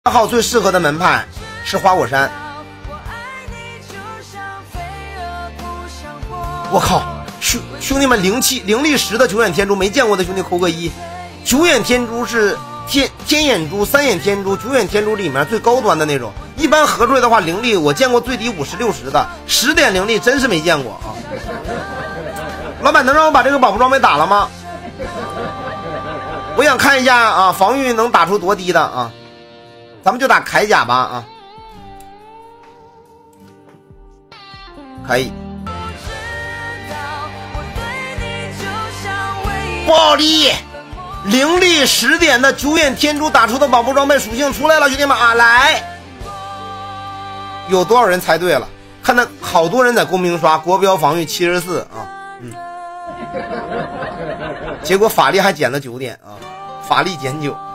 8号最适合的门派是花果山。我靠，兄弟们，灵力10的9眼天珠没见过的兄弟扣个1。9眼天珠是天眼珠、3眼天珠、9眼天珠里面最高端的那种。一般合出来的话，灵力我见过最低50、60的，10点灵力真是没见过啊！老板能让我把这个宝宝装备打了吗？我想看一下啊，防御能打出多低的啊！咱们就打铠甲吧啊！可以。暴力灵力10点的9眼天珠打出的宝宝装备属性出来了，兄弟们啊，来！有多少人猜对了？看到好多人在公屏刷国标防御74啊，结果法力还减了9点啊，法力减9。